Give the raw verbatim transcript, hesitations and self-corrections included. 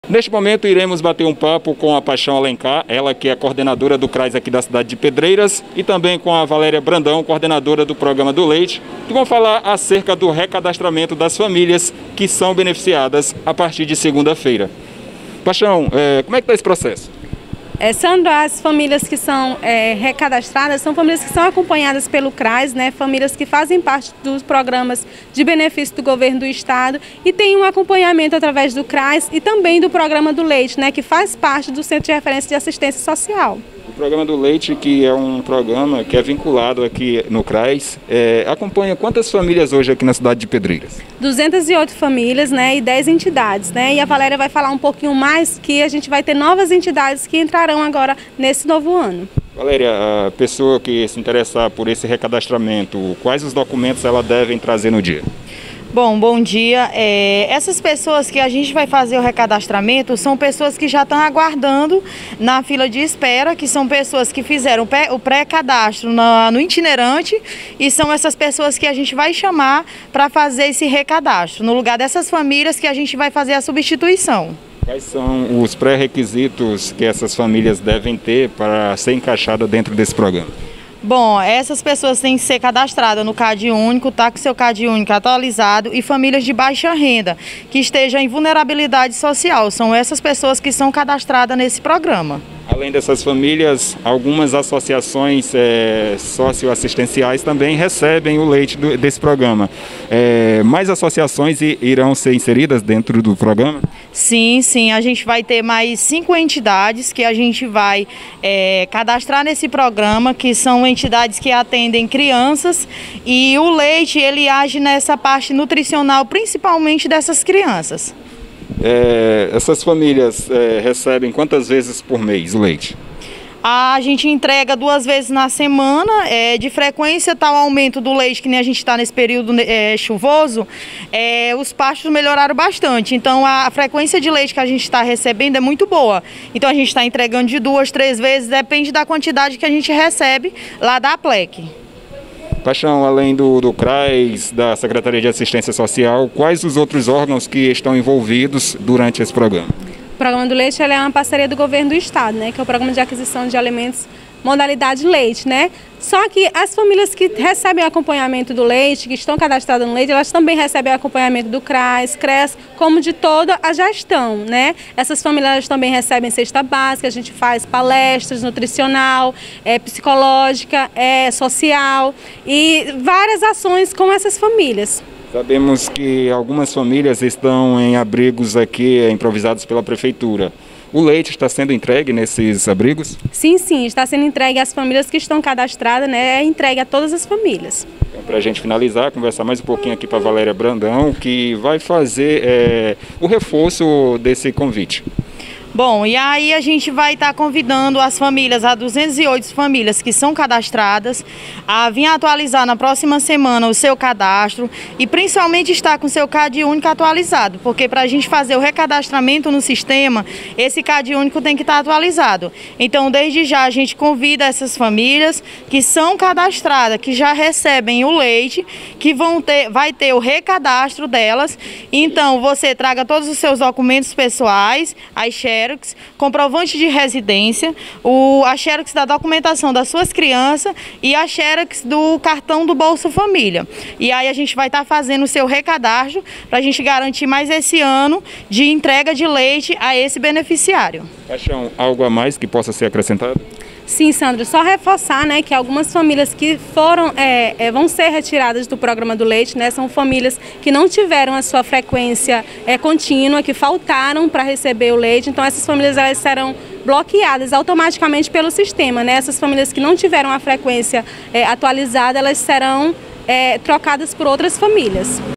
Neste momento iremos bater um papo com a Paixão Alencar, ela que é coordenadora do C R A S aqui da cidade de Pedreiras, e também com a Valéria Brandão, coordenadora do programa do Leite, que vão falar acerca do recadastramento das famílias que são beneficiadas a partir de segunda-feira. Paixão, é, como é que está esse processo? É, Sandra, as famílias que são é, recadastradas são famílias que são acompanhadas pelo C R A S, né, famílias que fazem parte dos programas de benefício do governo do estado e tem um acompanhamento através do C R A S e também do programa do Leite, né, que faz parte do Centro de Referência de Assistência Social. O programa do Leite, que é um programa que é vinculado aqui no C R A S, é, acompanha quantas famílias hoje aqui na cidade de Pedreiras? duzentas e oito famílias, né, e dez entidades, né, e a Valéria vai falar um pouquinho mais que a gente vai ter novas entidades que entrarão agora nesse novo ano. Valéria, a pessoa que se interessar por esse recadastramento, quais os documentos ela deve trazer no dia? Bom, bom dia. É, essas pessoas que a gente vai fazer o recadastramento são pessoas que já estão aguardando na fila de espera, que são pessoas que fizeram o pré-cadastro no itinerante e são essas pessoas que a gente vai chamar para fazer esse recadastro, no lugar dessas famílias que a gente vai fazer a substituição. Quais são os pré-requisitos que essas famílias devem ter para ser encaixadas dentro desse programa? Bom, essas pessoas têm que ser cadastradas no CAD único, tá com seu CAD único atualizado e famílias de baixa renda, que estejam em vulnerabilidade social. São essas pessoas que são cadastradas nesse programa. Além dessas famílias, algumas associações é, socioassistenciais também recebem o leite do, desse programa. É, mais associações irão ser inseridas dentro do programa? Sim, sim. A gente vai ter mais cinco entidades que a gente vai é, cadastrar nesse programa, que são entidades que atendem crianças e o leite ele age nessa parte nutricional, principalmente dessas crianças. É, essas famílias é, recebem quantas vezes por mês o leite? A gente entrega duas vezes na semana, é, de frequência está o aumento do leite, que nem a gente está nesse período é, chuvoso, é, os pastos melhoraram bastante, então a, a frequência de leite que a gente está recebendo é muito boa. Então a gente está entregando de duas, três vezes, depende da quantidade que a gente recebe lá da Aplec. Paixão, além do, do C R A S, da Secretaria de Assistência Social, quais os outros órgãos que estão envolvidos durante esse programa? O programa do Leite é uma parceria do governo do estado, né, que é o programa de aquisição de alimentos modalidade leite, né? Só que as famílias que recebem o acompanhamento do leite, que estão cadastradas no leite, elas também recebem o acompanhamento do C R A S, C R E S, como de toda a gestão, né? Essas famílias também recebem cesta básica, a gente faz palestras nutricional, é, psicológica, é, social e várias ações com essas famílias. Sabemos que algumas famílias estão em abrigos aqui improvisados pela prefeitura. O leite está sendo entregue nesses abrigos? Sim, sim, está sendo entregue às famílias que estão cadastradas, né? É entregue a todas as famílias. Então, para a gente finalizar, conversar mais um pouquinho aqui para a Valéria Brandão, que vai fazer é, o reforço desse convite. Bom, e aí a gente vai estar tá convidando as famílias, as duzentas e oito famílias que são cadastradas, a vir atualizar na próxima semana o seu cadastro e principalmente estar com o seu CAD único atualizado, porque para a gente fazer o recadastramento no sistema, esse CAD único tem que estar tá atualizado. Então, desde já, a gente convida essas famílias que são cadastradas, que já recebem o leite, que vão ter, vai ter o recadastro delas. Então, você traga todos os seus documentos pessoais, as xerox, comprovante de residência, o, a xerox da documentação das suas crianças e a xerox do cartão do Bolsa Família. E aí a gente vai estar tá fazendo o seu recadastro para a gente garantir mais esse ano de entrega de leite a esse beneficiário. Paixão, algo a mais que possa ser acrescentado? Sim, Sandra, só reforçar, né, que algumas famílias que foram, é, é, vão ser retiradas do programa do leite, né, são famílias que não tiveram a sua frequência é, contínua, que faltaram para receber o leite, então essas famílias elas serão bloqueadas automaticamente pelo sistema, né, essas famílias que não tiveram a frequência é, atualizada, elas serão é, trocadas por outras famílias.